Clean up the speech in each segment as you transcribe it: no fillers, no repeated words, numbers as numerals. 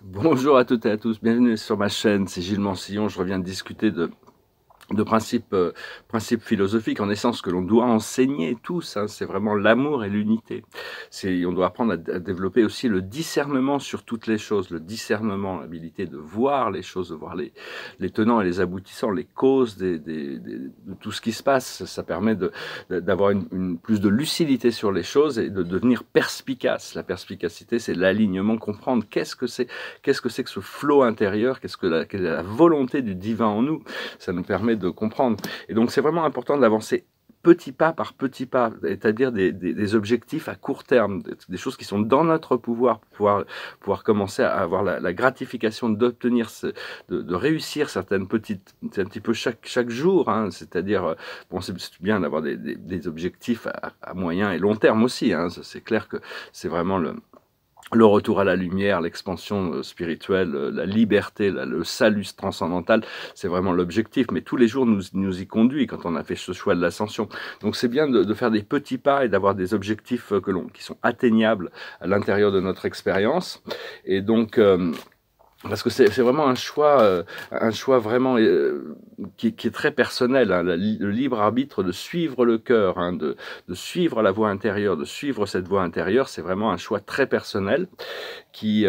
Bonjour à toutes et à tous, bienvenue sur ma chaîne, c'est Gilles Mansillon, je reviens de discuter de principes philosophiques, en essence, que l'on doit enseigner tous, hein, c'est vraiment l'amour et l'unité. On doit apprendre à développer aussi le discernement sur toutes les choses, le discernement, l'habilité de voir les choses, de voir les tenants et les aboutissants, les causes de tout ce qui se passe. Ça permet d'avoir plus de lucidité sur les choses et de devenir perspicace. La perspicacité, c'est l'alignement, comprendre qu'est-ce que c'est que ce flot intérieur, quelle est la volonté du divin en nous. Ça nous permet de comprendre. Et donc, c'est vraiment important d'avancer petit pas par petit pas, c'est-à-dire des objectifs à court terme, des choses qui sont dans notre pouvoir, pour pouvoir commencer à avoir la gratification d'obtenir, de réussir certaines petites, c'est un petit peu chaque jour, hein, c'est-à-dire, bon, c'est bien d'avoir des objectifs à moyen et long terme aussi, hein, c'est clair que c'est vraiment le retour à la lumière, l'expansion spirituelle, la liberté, le salut transcendantal, c'est vraiment l'objectif. Mais tous les jours nous y conduit quand on a fait ce choix de l'ascension. Donc c'est bien de faire des petits pas et d'avoir des objectifs qui sont atteignables à l'intérieur de notre expérience. Et donc parce que c'est vraiment un choix vraiment qui est très personnel, hein, le libre arbitre de suivre le cœur, hein, de suivre la voie intérieure, de suivre cette voie intérieure, c'est vraiment un choix très personnel qui,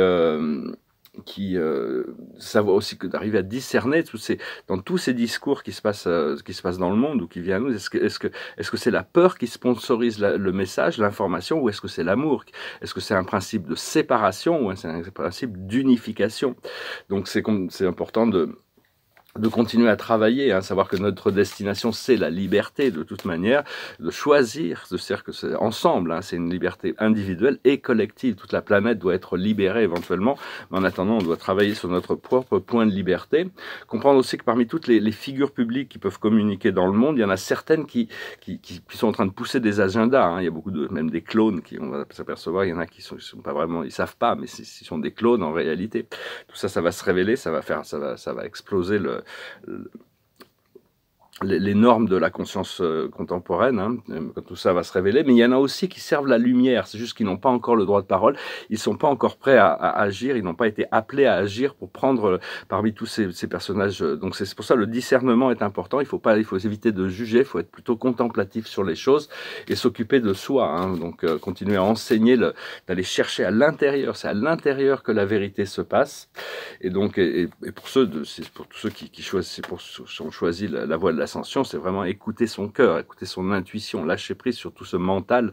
ça va aussi que d'arriver à discerner dans tous ces discours qui se passent dans le monde ou qui viennent à nous. Est-ce que c'est la peur qui sponsorise le message, l'information, ou est-ce que c'est l'amour? Est-ce que c'est un principe de séparation ou c'est un principe d'unification? Donc c'est important de continuer à travailler, hein, savoir que notre destination, c'est la liberté de toute manière, de choisir, de dire que c'est ensemble, hein, c'est une liberté individuelle et collective. Toute la planète doit être libérée éventuellement, mais en attendant, on doit travailler sur notre propre point de liberté. Comprendre aussi que parmi toutes les figures publiques qui peuvent communiquer dans le monde, il y en a certaines qui sont en train de pousser des agendas, hein. Il y a beaucoup même des clones on va s'apercevoir, il y en a qui sont pas vraiment, ils savent pas, mais ils sont des clones en réalité. Tout ça, ça va se révéler, ça va exploser les normes de la conscience contemporaine, hein, quand tout ça va se révéler, mais il y en a aussi qui servent la lumière, c'est juste qu'ils n'ont pas encore le droit de parole, ils ne sont pas encore prêts à agir, ils n'ont pas été appelés à agir pour prendre parmi tous ces personnages, donc c'est pour ça le discernement est important, il faut éviter de juger, il faut être plutôt contemplatif sur les choses et s'occuper de soi, hein, donc continuer à enseigner, d'aller chercher à l'intérieur, c'est à l'intérieur que la vérité se passe, et donc pour tous ceux qui ont choisi la voie de l'ascension, c'est vraiment écouter son cœur, écouter son intuition, lâcher prise sur tout ce mental.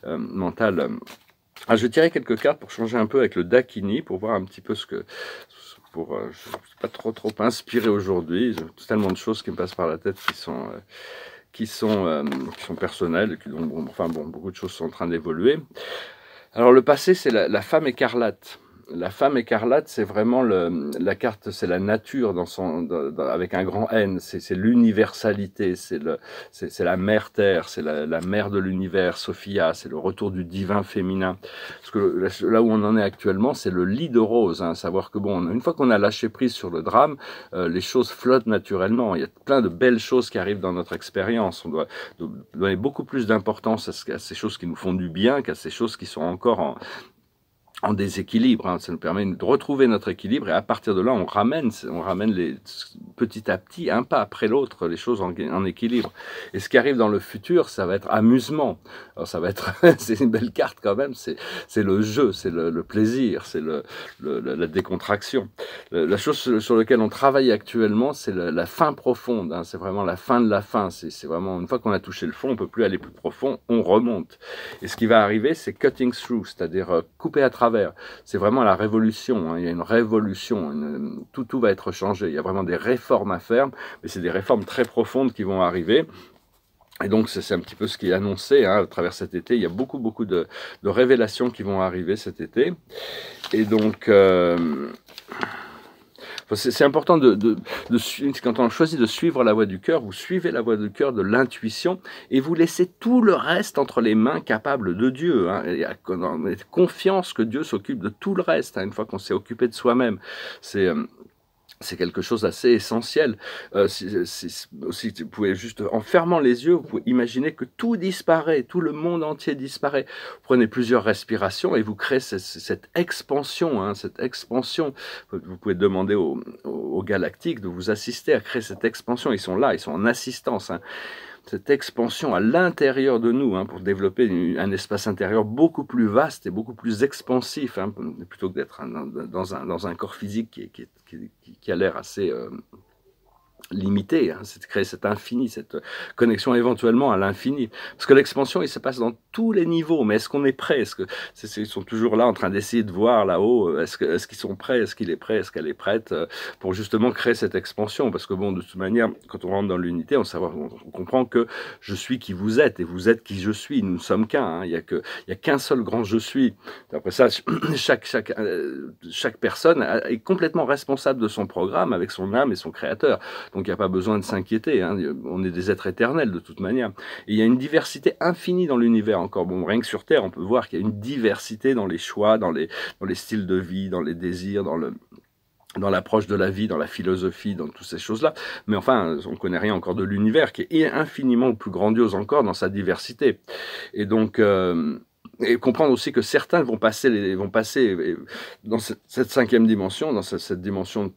Je vais tirer quelques cartes pour changer un peu avec le Dakini, pour voir un petit peu je ne suis pas trop inspiré aujourd'hui, j'ai tellement de choses qui me passent par la tête qui sont personnelles, beaucoup de choses sont en train d'évoluer. Alors le passé, c'est la femme écarlate. La femme écarlate, c'est vraiment la carte, c'est la nature avec un grand N, c'est l'universalité, c'est la mère terre, c'est la mère de l'univers, Sophia, c'est le retour du divin féminin. Parce que là où on en est actuellement, c'est le lit de rose, hein, savoir que bon, une fois qu'on a lâché prise sur le drame, les choses flottent naturellement. Il y a plein de belles choses qui arrivent dans notre expérience. On doit donner beaucoup plus d'importance à ces choses qui nous font du bien qu'à ces choses qui sont encore en déséquilibre, hein. Ça nous permet de retrouver notre équilibre et à partir de là, on ramène petit à petit, un pas après l'autre, les choses en équilibre. Et ce qui arrive dans le futur, ça va être amusement. Alors ça va être, c'est une belle carte quand même, c'est le jeu, c'est le plaisir, c'est la décontraction. La chose sur laquelle on travaille actuellement, c'est la fin profonde, hein. C'est vraiment la fin de la fin. C'est vraiment, une fois qu'on a touché le fond, on ne peut plus aller plus profond, on remonte. Et ce qui va arriver, c'est cutting through, c'est-à-dire couper à travers. C'est vraiment la révolution, hein. Il y a une révolution, tout va être changé. Il y a vraiment des réformes à faire, mais c'est des réformes très profondes qui vont arriver. Et donc, c'est un petit peu ce qui est annoncé, hein, à travers cet été. Il y a beaucoup de révélations qui vont arriver cet été. Et donc, c'est important quand on choisit de suivre la voie du cœur, vous suivez la voie du cœur, de l'intuition, et vous laissez tout le reste entre les mains capables de Dieu, hein, et confiance que Dieu s'occupe de tout le reste, hein, une fois qu'on s'est occupé de soi-même. c'est quelque chose d'assez essentiel. Aussi, vous pouvez juste, en fermant les yeux, vous pouvez imaginer que tout disparaît, tout le monde entier disparaît. Vous prenez plusieurs respirations et vous créez cette expansion, hein, cette expansion. Vous pouvez demander aux galactiques de vous assister à créer cette expansion. Ils sont là, ils sont en assistance, hein. Cette expansion à l'intérieur de nous, hein, pour développer un espace intérieur beaucoup plus vaste et beaucoup plus expansif, hein, plutôt que d'être dans un corps physique qui a l'air assez limité, hein, c'est de créer cet infini, cette connexion éventuellement à l'infini. Parce que l'expansion, il se passe dans tous les niveaux, mais est-ce qu'on est prêt? Ils sont toujours là en train d'essayer de voir là-haut, est-ce qu'ils sont prêts? Est-ce qu'il est prêt? Est-ce qu'elle est prête pour justement créer cette expansion? Parce que bon, de toute manière, quand on rentre dans l'unité, on comprend que je suis qui vous êtes, et vous êtes qui je suis. Nous ne sommes qu'un, hein. Il y a qu'un seul grand je suis. Après ça, chaque personne est complètement responsable de son programme avec son âme et son créateur. Donc il n'y a pas besoin de s'inquiéter, hein. On est des êtres éternels de toute manière. Et il y a une diversité infinie dans l'univers encore. Bon, rien que sur Terre, on peut voir qu'il y a une diversité dans les choix, dans les styles de vie, dans les désirs, dans l'approche de la vie, dans la philosophie, dans toutes ces choses-là. Mais enfin, on ne connaît rien encore de l'univers, qui est infiniment plus grandiose encore dans sa diversité. Et donc... et comprendre aussi que certains vont passer dans cette cinquième dimension, dans cette dimension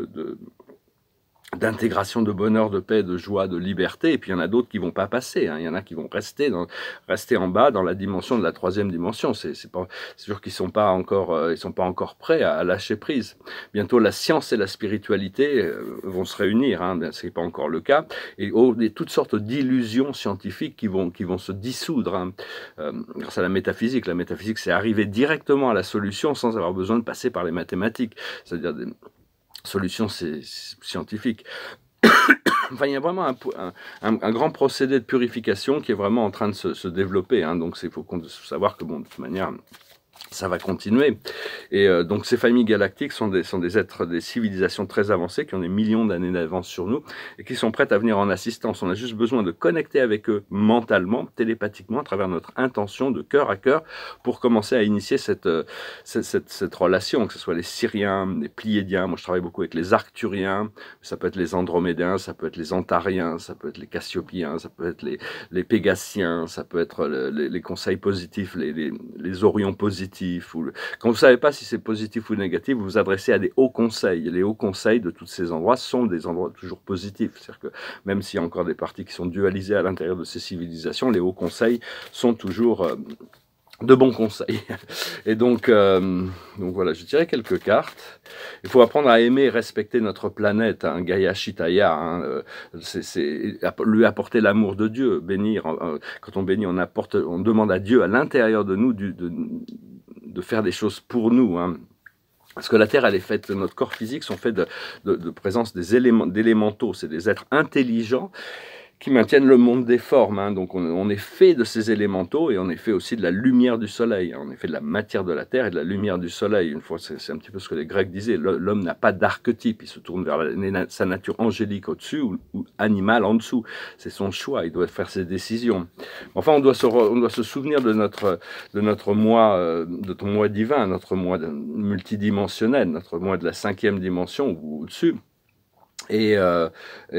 d'intégration, de bonheur, de paix, de joie, de liberté, et puis il y en a d'autres qui vont pas passer, hein. Il y en a qui vont rester en bas dans la dimension de la troisième dimension. C'est sûr qu'ils sont pas encore prêts à lâcher prise. Bientôt la science et la spiritualité vont se réunir, hein. C'est pas encore le cas, et toutes sortes d'illusions scientifiques qui vont se dissoudre, hein. Grâce à la métaphysique. La métaphysique, c'est arriver directement à la solution sans avoir besoin de passer par les mathématiques, c'est-à-dire des solution scientifique. Enfin, il y a vraiment un grand procédé de purification qui est vraiment en train de se développer, hein. Donc il faut savoir que bon, de toute manière, ça va continuer. Et donc ces familles galactiques sont des êtres, des civilisations très avancées qui ont des millions d'années d'avance sur nous et qui sont prêtes à venir en assistance. On a juste besoin de connecter avec eux mentalement, télépathiquement, à travers notre intention de cœur à cœur pour commencer à initier cette relation, que ce soit les Syriens, les Pléiadiens. Moi, je travaille beaucoup avec les Arcturiens, ça peut être les Andromédiens, ça peut être les Antariens, ça peut être les Cassiopiens, ça peut être les Pégassiens, ça peut être les conseils positifs, les Orions positifs. Quand vous ne savez pas si c'est positif ou négatif, vous vous adressez à des hauts conseils. Les hauts conseils de tous ces endroits sont des endroits toujours positifs. C'est-à-dire que même s'il y a encore des parties qui sont dualisées à l'intérieur de ces civilisations, les hauts conseils sont toujours de bons conseils. Et donc voilà, je dirais quelques cartes. Il faut apprendre à aimer et respecter notre planète, hein, Gaïa Chitaya, hein, lui apporter l'amour de Dieu, bénir. Quand on bénit, on demande à Dieu à l'intérieur de nous de faire des choses pour nous, hein. Parce que la Terre, elle est faite, notre corps physique sont faits de présence d'élémentaux, c'est des êtres intelligents qui maintiennent le monde des formes, hein. Donc on est fait de ces élémentaux et on est fait aussi de la lumière du soleil. On est fait de la matière de la terre et de la lumière du soleil. Une fois, c'est un petit peu ce que les Grecs disaient. L'homme n'a pas d'archétype. Il se tourne vers sa nature angélique au-dessus ou animale en dessous. C'est son choix. Il doit faire ses décisions. Enfin, on doit se souvenir de notre moi, de ton moi divin, notre moi multidimensionnel, notre moi de la cinquième dimension ou au-dessus. Et là,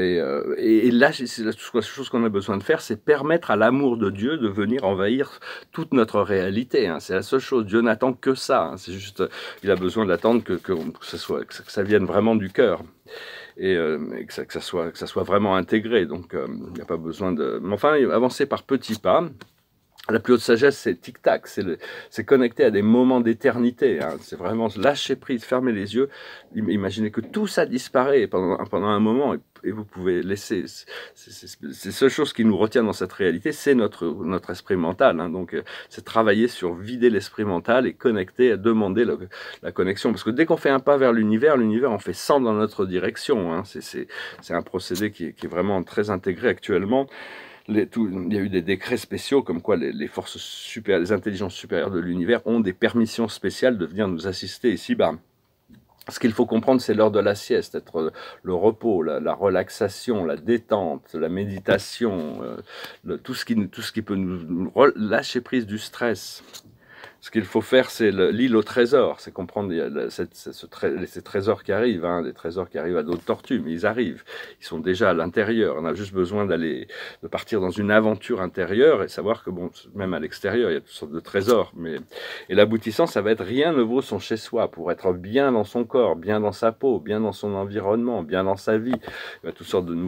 la chose qu'on a besoin de faire, c'est permettre à l'amour de Dieu de venir envahir toute notre réalité, hein. C'est la seule chose. Dieu n'attend que ça, hein. C'est juste, il a besoin d'attendre que ça vienne vraiment du cœur. Et que ça soit vraiment intégré. Donc, il n'y a pas besoin de... Mais enfin, avancer par petits pas. La plus haute sagesse, c'est tic-tac, c'est connecté à des moments d'éternité, hein. C'est vraiment lâcher prise, fermer les yeux, imaginez que tout ça disparaît pendant un moment et vous pouvez laisser... C'est la seule chose qui nous retient dans cette réalité, c'est notre esprit mental, hein. Donc c'est travailler sur vider l'esprit mental et connecter, demander la connexion. Parce que dès qu'on fait un pas vers l'univers en fait 100 dans notre direction, hein. C'est un procédé qui est vraiment très intégré actuellement. Il y a eu des décrets spéciaux comme quoi les forces supérieures, les intelligences supérieures de l'univers ont des permissions spéciales de venir nous assister ici-bas. Ce qu'il faut comprendre, c'est l'heure de la sieste, être le repos, la relaxation, la détente, la méditation, tout ce qui peut nous lâcher prise du stress. Ce qu'il faut faire, c'est l'île au trésor, c'est comprendre ces trésors qui arrivent, hein, des trésors qui arrivent à d'autres tortues, mais ils arrivent, ils sont déjà à l'intérieur. On a juste besoin de partir dans une aventure intérieure et savoir que, bon, même à l'extérieur, il y a toutes sortes de trésors. Et l'aboutissant, ça va être rien ne vaut son chez-soi, pour être bien dans son corps, bien dans sa peau, bien dans son environnement, bien dans sa vie. Il y a toutes sortes de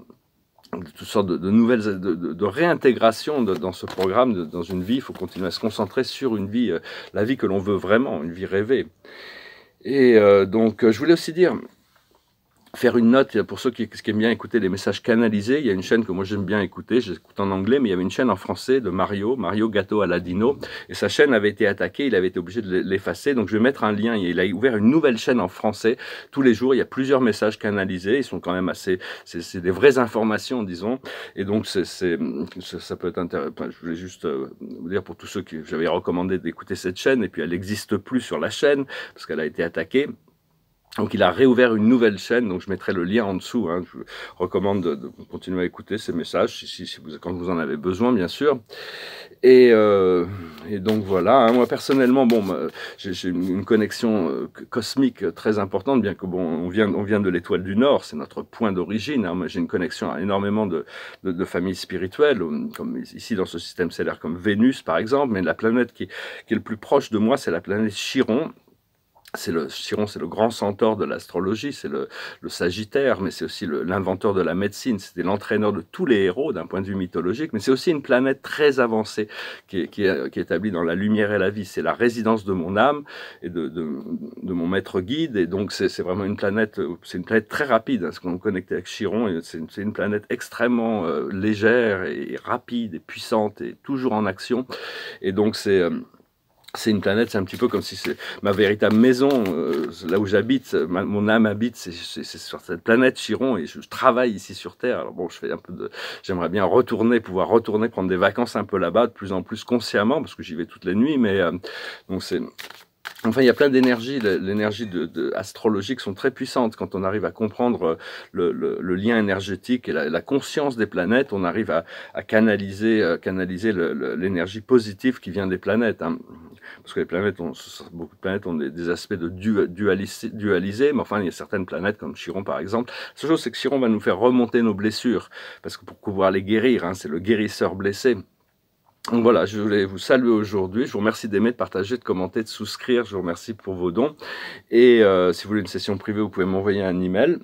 nouvelles, de réintégration dans ce programme, dans une vie. Il faut continuer à se concentrer sur une vie, la vie que l'on veut vraiment, une vie rêvée. Et donc, je voulais aussi dire, faire une note, pour ceux qui aiment bien écouter les messages canalisés, il y a une chaîne que moi j'aime bien écouter, j'écoute en anglais, mais il y avait une chaîne en français de Mario Gatto Aladino, et sa chaîne avait été attaquée, il avait été obligé de l'effacer, donc je vais mettre un lien, il a ouvert une nouvelle chaîne en français, tous les jours, il y a plusieurs messages canalisés, ils sont quand même assez, c'est des vraies informations, disons, et donc ça peut être intéressant. Je voulais juste vous dire pour tous ceux qui j'avais recommandé d'écouter cette chaîne, et puis elle n'existe plus sur la chaîne, parce qu'elle a été attaquée. Donc il a réouvert une nouvelle chaîne, donc je mettrai le lien en dessous. Hein. Je vous recommande de continuer à écouter ces messages, quand vous en avez besoin, bien sûr. Et donc voilà, hein. Moi personnellement, bon, j'ai une connexion cosmique très importante, bien que bon, on vient de l'étoile du Nord, c'est notre point d'origine. Hein. J'ai une connexion à énormément de familles spirituelles, comme ici dans ce système stellaire, comme Vénus par exemple, mais la planète qui est le plus proche de moi, c'est la planète Chiron. Chiron, c'est le grand centaure de l'astrologie, c'est le Sagittaire, mais c'est aussi l'inventeur de la médecine, c'était l'entraîneur de tous les héros d'un point de vue mythologique, mais c'est aussi une planète très avancée qui est établie dans la lumière et la vie. C'est la résidence de mon âme et de mon maître guide, et donc c'est vraiment une planète très rapide, hein, ce qu'on est connecté avec Chiron, c'est une planète extrêmement légère et rapide et puissante et toujours en action, et donc c'est une planète, c'est un petit peu comme si c'est ma véritable maison, là où j'habite, mon âme habite, c'est sur cette planète Chiron, et je travaille ici sur Terre. Alors bon, j'aimerais bien pouvoir retourner, prendre des vacances un peu là-bas, de plus en plus consciemment, parce que j'y vais toutes les nuits, mais donc enfin, il y a plein d'énergies, l'énergie astrologique sont très puissantes. Quand on arrive à comprendre le lien énergétique et la conscience des planètes, on arrive à canaliser l'énergie positive qui vient des planètes. Hein. Parce que beaucoup de planètes ont des aspects de dualisés, mais enfin, il y a certaines planètes, comme Chiron par exemple. La seule chose, c'est que Chiron va nous faire remonter nos blessures, parce que pour pouvoir les guérir, hein, c'est le guérisseur blessé. Donc voilà, je voulais vous saluer aujourd'hui. Je vous remercie d'aimer, de partager, de commenter, de souscrire. Je vous remercie pour vos dons. Et si vous voulez une session privée, vous pouvez m'envoyer un email.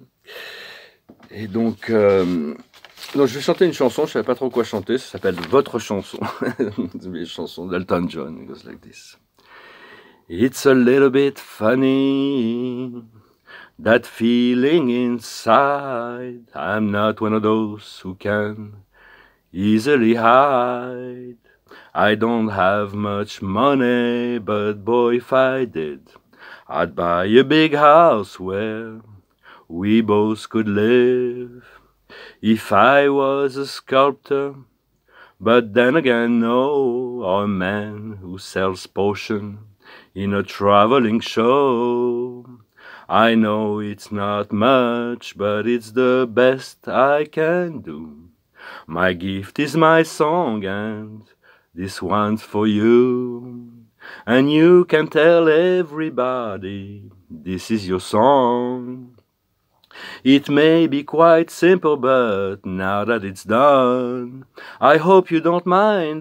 Et donc je vais chanter une chanson. Je ne savais pas trop quoi chanter. Ça s'appelle Votre chanson. C'est une chanson d'Elton John. It goes like this. It's a little bit funny, that feeling inside. I'm not one of those who can easily hide. I don't have much money, but boy, if I did, I'd buy a big house where we both could live. If I was a sculptor, but then again, no, or a man who sells potion in a traveling show. I know it's not much, but it's the best I can do. My gift is my song, and this one's for you. And you can tell everybody this is your song. It may be quite simple, but now that it's done, I hope you don't mind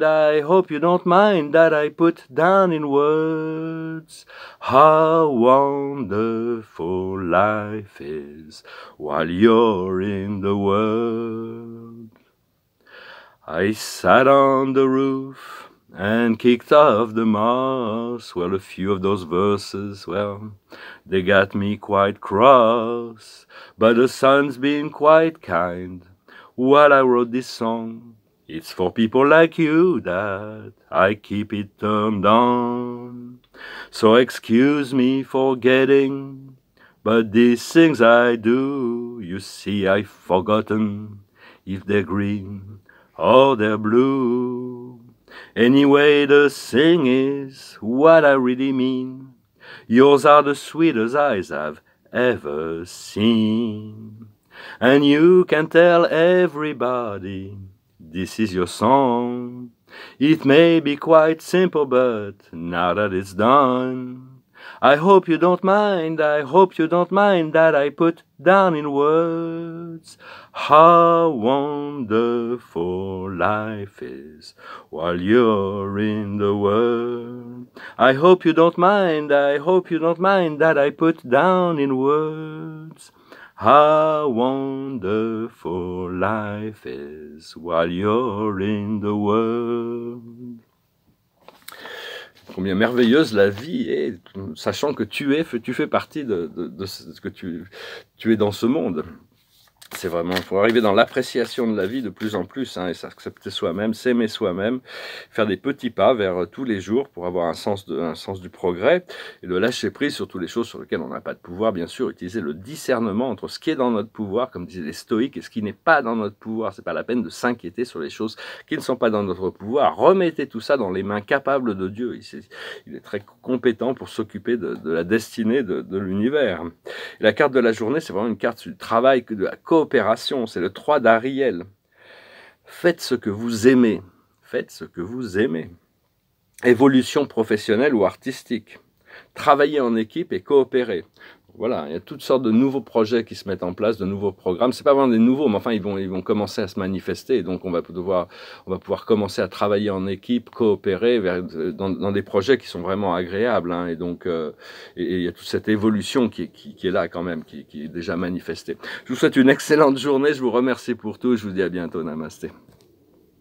that I put down in words how wonderful life is while you're in the world. I sat on the roof and kicked off the moss. Well, a few of those verses, well, they got me quite cross. But the sun's been quite kind while I wrote this song. It's for people like you that I keep it turned on. So excuse me for getting, but these things I do, you see I've forgotten if they're green or they're blue. Anyway, the thing is what I really mean. Yours are the sweetest eyes I've ever seen. And you can tell everybody this is your song. It may be quite simple, but now that it's done, I hope you don't mind, I hope you don't mind that I put down in words how wonderful life is while you're in the world. I hope you don't mind, I hope you don't mind that I put down in words how wonderful life is while you're in the world. Combien merveilleuse la vie est, sachant que tu fais partie de ce que tu es dans ce monde. C'est vraiment, il faut arriver dans l'appréciation de la vie de plus en plus, hein, et s'accepter soi-même, s'aimer soi-même, faire des petits pas vers tous les jours pour avoir un sens du progrès, et de lâcher prise sur toutes les choses sur lesquelles on n'a pas de pouvoir, bien sûr, utiliser le discernement entre ce qui est dans notre pouvoir, comme disaient les stoïques, et ce qui n'est pas dans notre pouvoir. C'est pas la peine de s'inquiéter sur les choses qui ne sont pas dans notre pouvoir. Remettez tout ça dans les mains capables de Dieu. Il est très compétent pour s'occuper de la destinée de l'univers. Et la carte de la journée, c'est vraiment une carte du travail, de la coopération, c'est le 3 d'Ariel. Faites ce que vous aimez. Faites ce que vous aimez. Évolution professionnelle ou artistique. Travailler en équipe et coopérer. Voilà, il y a toutes sortes de nouveaux projets qui se mettent en place, de nouveaux programmes. C'est pas vraiment des nouveaux, mais enfin, ils vont commencer à se manifester. Et donc, on va pouvoir commencer à travailler en équipe, coopérer dans des projets qui sont vraiment agréables. Hein. Et donc, il y a toute cette évolution qui est là quand même, qui est déjà manifestée. Je vous souhaite une excellente journée. Je vous remercie pour tout. Je vous dis à bientôt. Namasté.